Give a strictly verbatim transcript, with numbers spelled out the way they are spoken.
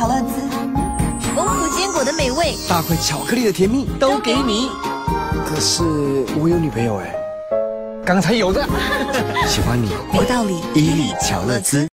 巧乐兹， 丰富坚果的美味， 大块巧克力的甜蜜都给你。可是我有女朋友哎，刚才有的。喜欢你， 有道理。 伊利巧乐兹。